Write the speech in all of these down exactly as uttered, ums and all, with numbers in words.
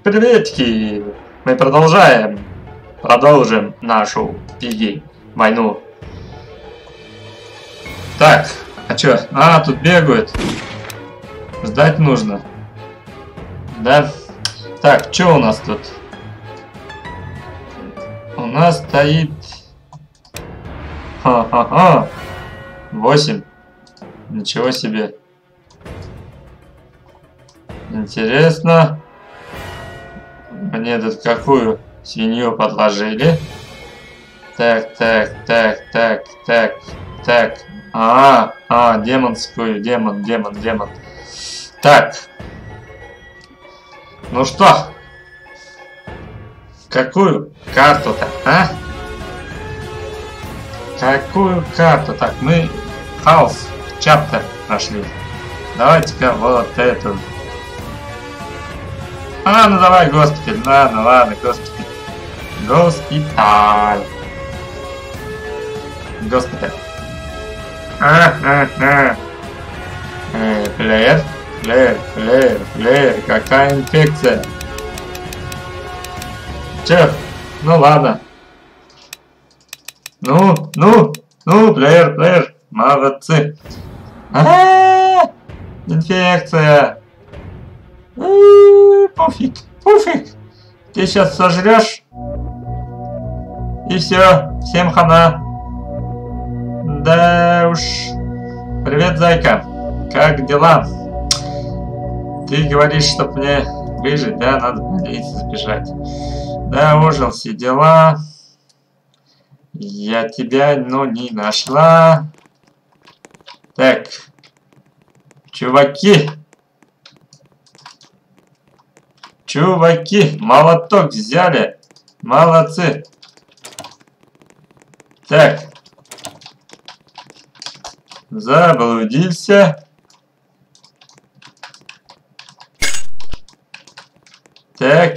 Приветики! Мы продолжаем. Продолжим нашу пи ви войну. Так, а чё? А, тут бегают. Ждать нужно. Да? Так, чё у нас тут? У нас стоит... Ха-ха-ха. восемь. Ничего себе. Интересно. Мне тут какую свинью подложили? Так, так, так, так, так, так. А, а, демонскую, демон, демон, демон. Так. Ну что? Какую карту-то, а? Какую карту? Так, мы хаос чаптер прошли. Давайте-ка вот эту. А, ну давай госпиталь. Ладно, ладно, госпиталь. Госпиталь. Госпиталь. А-а-а. Э, плеер, плеер, плеер, плеер. Какая инфекция? Че? Ну ладно. Ну, ну, ну, плеер, плеер. Молодцы. А-а-а! Инфекция. Пуфик, пуфик. Ты сейчас сожрешь. И все. Всем хана. Да уж. Привет, зайка. Как дела? Ты говоришь, чтоб мне выжить, да? Надо в больницу сбежать. Да, ужил, все дела. Я тебя, ну, не нашла. Так. Чуваки. Чуваки, молоток взяли. Молодцы. Так. Заблудился. Так.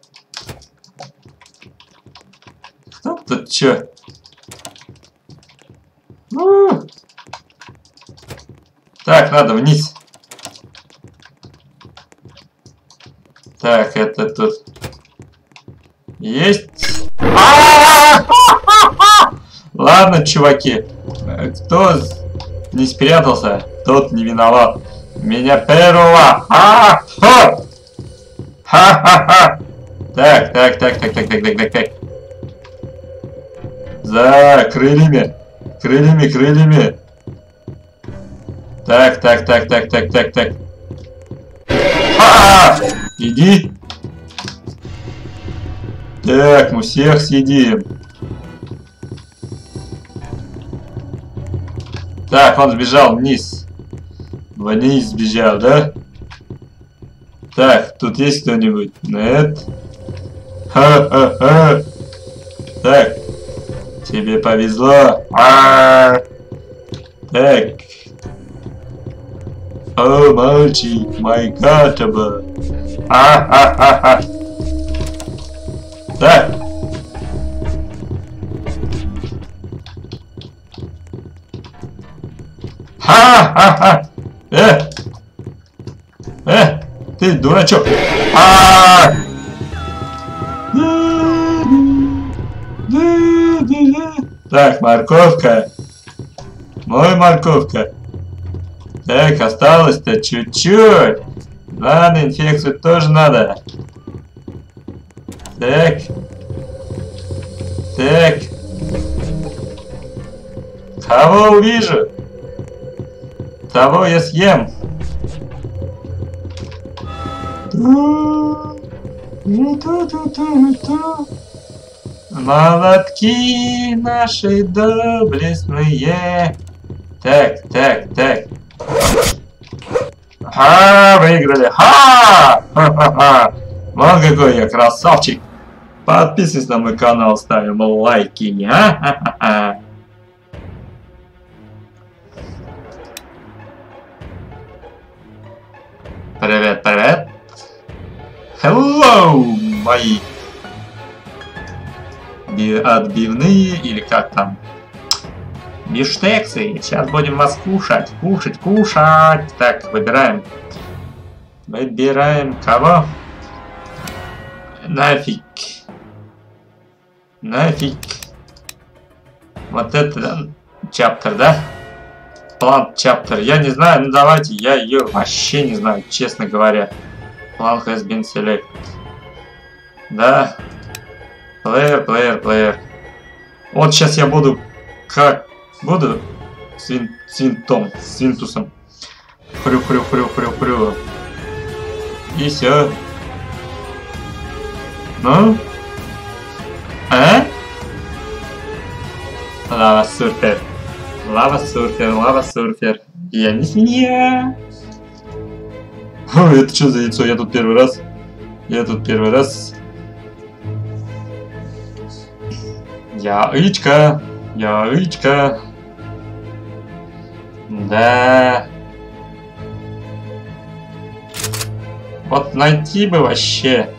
Кто тут чё? Ну. Так, надо вниз. Так, это тут есть. Ладно, чуваки, кто не спрятался, тот не виноват. Меня первого. Ха-ха-ха. Так, так, так, так, так, так, так, так, так. За крыльями, крыльями, крыльями. Так, так, так, так, так, так, так. А-а-а! Иди. Так, мы всех съедим. Так, он сбежал вниз. Вниз сбежал, да? Так, тут есть кто-нибудь? Нет. Ха-ха-ха. Так. Тебе повезло. А-а-а. Так. О, мальчик, мой катаба. А-ха-ха-ха. Так. Ха-ха-ха. Э. Э. Ты дурачок. А-а-а. Так, морковка. Мой морковка. Так, осталось-то чуть-чуть. Ладно, инфекцию тоже надо. Так. Так. Кого увижу, того я съем. Молотки наши доблестные. Так, так, так. Ха, выиграли. Ха! Ха-ха-ха. Вот какой я красавчик. Подписывайся на мой канал, ставим лайки. Ха-ха-ха. Привет, привет. Hello, мои отбивные или как там? Биштексы. Сейчас будем вас кушать, кушать, кушать. Так, выбираем. Выбираем кого? Нафиг. Нафиг. Вот это чаптер, да? План чаптер. Я не знаю, ну давайте, я ее вообще не знаю, честно говоря. План has been selected. Да. Плеер, плеер, плеер. Вот сейчас я буду как буду с, вин, с винтом, с винтусом. Хрю, хрю, хрю, хрю, хрю. И все. Ну? А? Лава сурфер. Лава сурфер, лава сурфер. Я не свинья. Ой, это что за яйцо? Я тут первый раз. Я тут первый раз. Яичко. Яичко. Да. Вот найти бы вообще.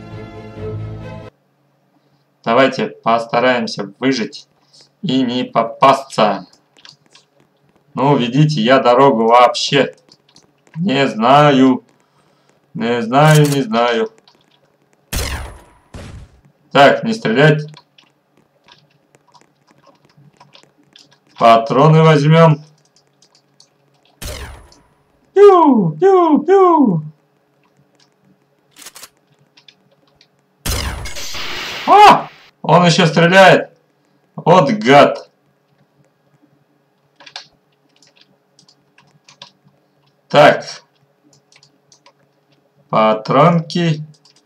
Давайте постараемся выжить и не попасться. Ну, видите, я дорогу вообще не знаю. Не знаю, не знаю. Так, не стрелять. Патроны возьмем. Пью, пью, пью. А! Он еще стреляет. Вот гад. Так. Патронки.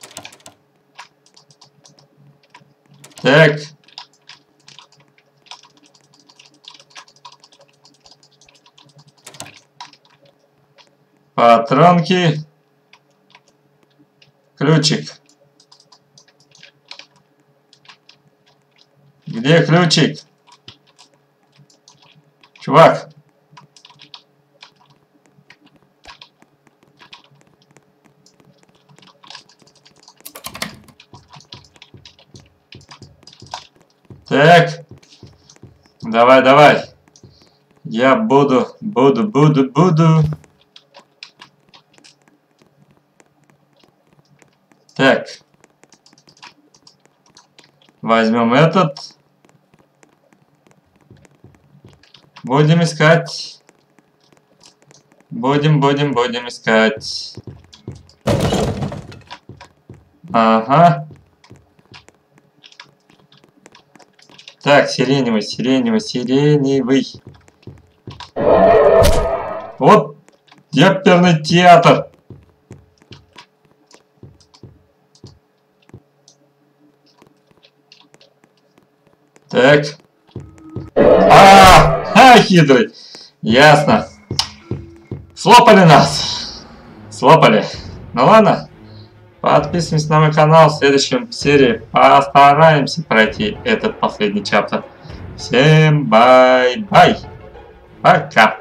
Так. Патронки. Ключик. Где ключик? Чувак. Так. Давай, давай. Я буду, буду, буду, буду. Так. Возьмем этот. Будем искать. Будем, будем, будем искать. Ага. Так, сиреневый, сиреневый, сиреневый. Вот оперный театр. Так. А, а, хитрый. Ясно. Слопали нас. Слопали. Ну ладно. Подписываемся на мой канал. В следующем серии постараемся пройти этот последний чаптер. Всем бай-бай. Пока.